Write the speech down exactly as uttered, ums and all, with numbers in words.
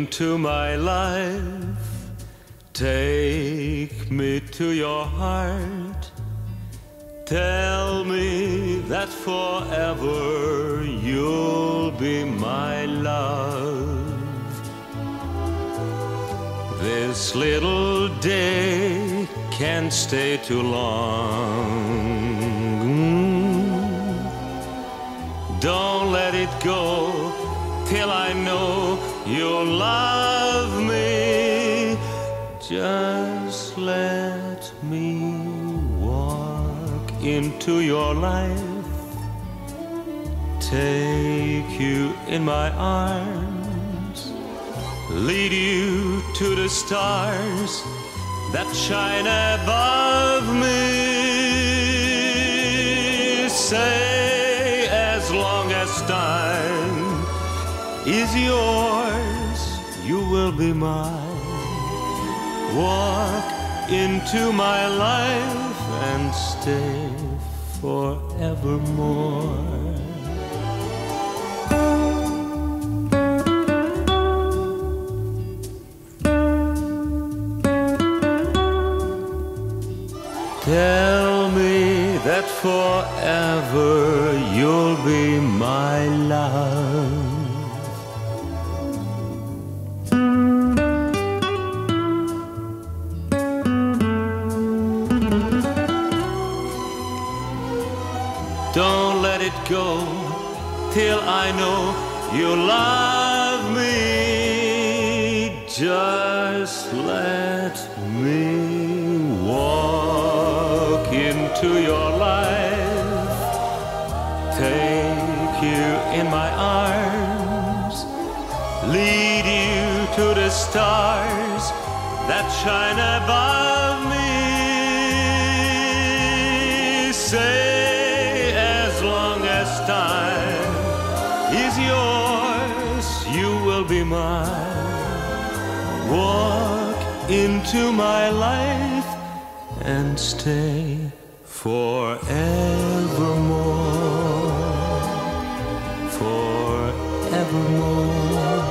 into my life. Take me to your heart. Tell me that forever you'll be my love. This little day can't stay too long. Don't let it go till I know you'll love me. Just let me walk into your life, take you in my arms, lead you to the stars that shine above me. Say, as long as time is yours, you will be mine. Walk into my life and stay forevermore. Tell me that forever you'll be my love. Don't let it go till I know you love me. Just let me walk into your life, take you in my arms, lead you to the stars that shine above me. Say, as long as time is yours, you will be mine. Walk into my life and stay forevermore, forevermore.